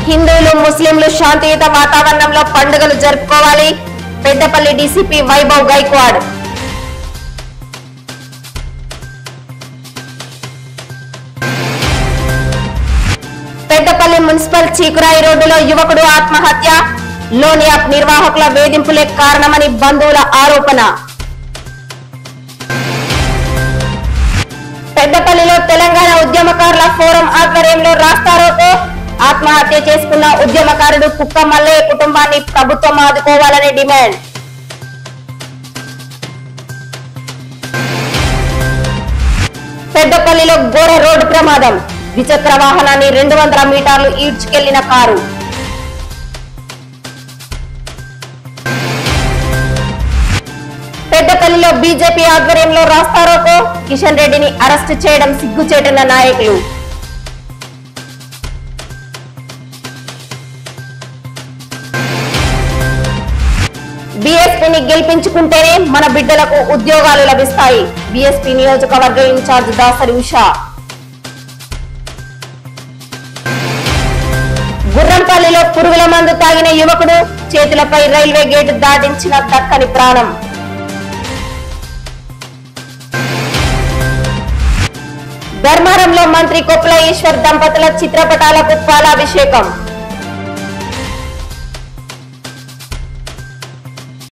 హిందువులు ముస్లింలు శాంతియుత వాతావరణంలో పండుగలు జరుపుకోవాలి. పెద్దపల్లి డీసీపీ వైభవ్ గైక్వాడ్. పెద్దపల్లి మున్సిపల్ చీకురాయి రోడ్డులో యువకుడు ఆత్మహత్య. లోన్ యాప్ నిర్వాహకుల వేధింపులే కారణమని బంధువుల ఆరోపణ. పెద్దపల్లిలో తెలంగాణ ఉద్యమకారుల ఫోరం ఆధ్వర్యంలో రాస్తారోకో. ఆత్మహత్య చేసుకున్న ఉద్యమకారుడు కుక్క మల్లయ్య కుటుంబాన్ని ప్రభుత్వం ఆదుకోవాలని డిమాండ్. పెద్దపల్లిలో ఘోర రోడ్డు ప్రమాదం. ద్విచక్ర వాహనాన్ని 200 మీటర్లు ఈడ్చుకెళ్లిన కారు. పెద్దపల్లిలో బీజేపీ ఆధ్వర్యంలో రాస్తారోకో. కిషన్ రెడ్డిని అరెస్టు చేయడం సిగ్గుచేటన్న నాయకులు. బీఎస్పీని గెలిపించుకుంటేనే మన బిడ్డలకు ఉద్యోగాలు లభిస్తాయి. బీఎస్పీ నియోజకవర్గ ఇన్ఛార్జ్ దాసరి ఉషా. గుర్రంపల్లిలో పురుగుల మందు తాగిన యువకుడు చేతులపై రైల్వే గేటు దాటించిన దక్కని ప్రాణం. ధర్మారంలో మంత్రి కొప్పుల ఈశ్వర్ దంపతుల చిత్రపటాలకు పాలాభిషేకం.